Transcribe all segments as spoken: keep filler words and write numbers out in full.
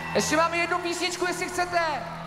Ještě máme jednu písničku, jestli chcete.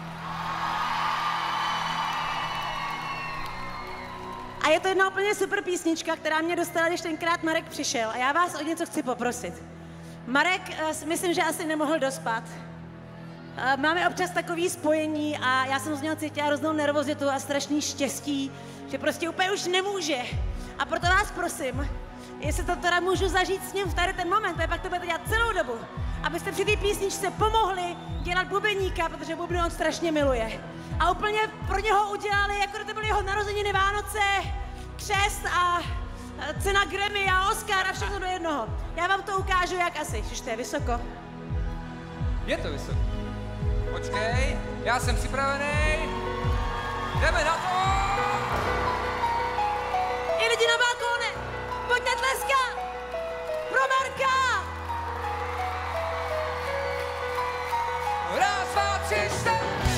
A je to jedna úplně super písnička, která mě dostala, když tenkrát Marek přišel. A já vás o něco chci poprosit. Marek, myslím, že asi nemohl dospat. Máme občas takový spojení a já jsem z něho cítila hroznou nervozitu a strašný štěstí, že prostě úplně už nemůže. A proto vás prosím, jestli to teda můžu zažít s ním v tady ten moment, protože pak to budete dělat celou dobu, abyste při té písničce pomohli dělat bubeníka, protože bubny on strašně miluje. A úplně pro něho udělali, jako to byly jeho narozeniny, Vánoce, křest a cena Grammy a Oscar a všechno do jednoho. Já vám to ukážu, jak asi, že to je vysoko. Je to vysoko. Počkej, já jsem připravený. Jdeme na to! I lidi na balkóne, pojďte tleskat! Pro Marka! Raz, dva, tři, čtyři!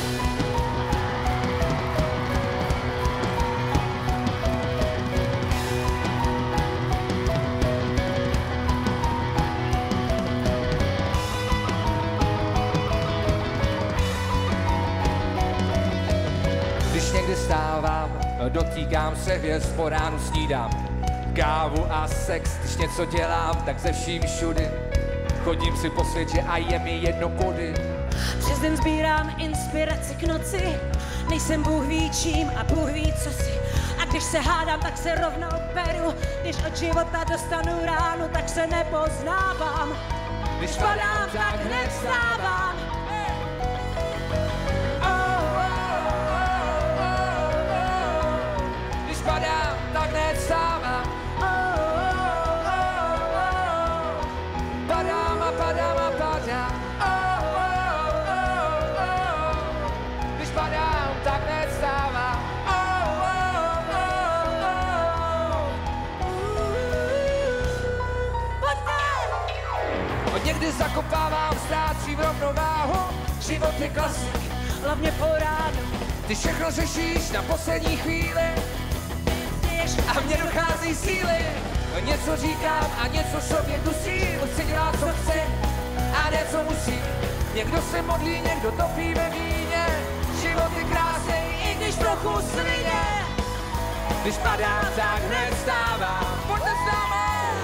Někdy stávám, dotýkám se hvězd, po ránu snídám kávu a sex, když něco dělám, tak ze vším všudy chodím si po světě a je mi jedno kudy. Přes den sbírám inspiraci k noci, nejsem Bůh ví čím a Bůh ví co si. A když se hádám, tak se rovnou peru, když od života dostanu ránu, tak se nepoznávám. Když padám, tak hned vstávám. Padám, tak hned vstávám. Padám a padám a padám. Když padám, tak hned vstávám. Od někdy zakopávám, ztrácím rovnováhu. Život je klasik, hlavně po ránu. Ty všechno řešíš na poslední chvíli a mně dochází síly. Něco říkám a něco sobě dusím. Chci dělat, co chci a ne, co musím. Někdo se modlí, někdo topí ve víně. Život je krásný, i když trochu svině. Když padám, tak hned vstávám. Pojďte vstávat!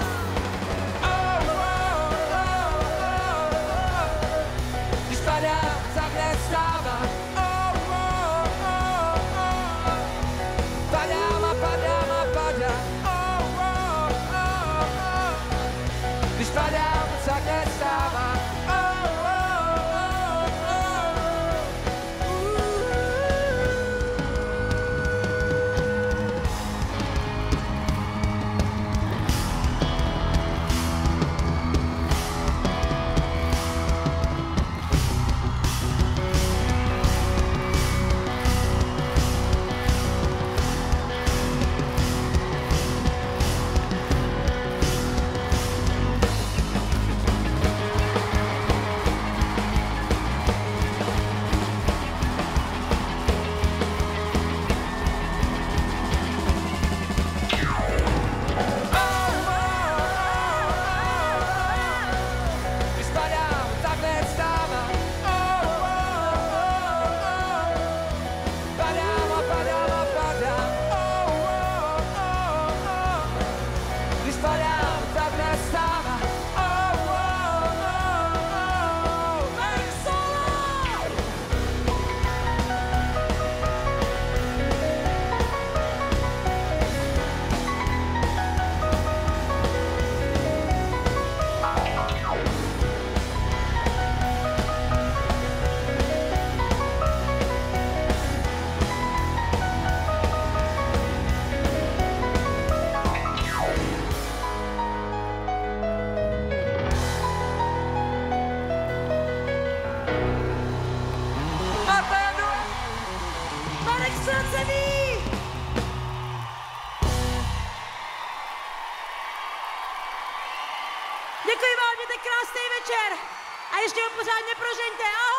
Oh, oh, oh, oh, oh. Když padám, tak hned vstávám. Oh, oh, oh, oh, oh. Padám a padám a padám. Oh, oh, oh, oh. Když padám, tak hned vstávám. Oh, oh, oh, oh. Děkuji vám, mějte krásný večer a ještě ho pořádně prožeňte. Ahoj!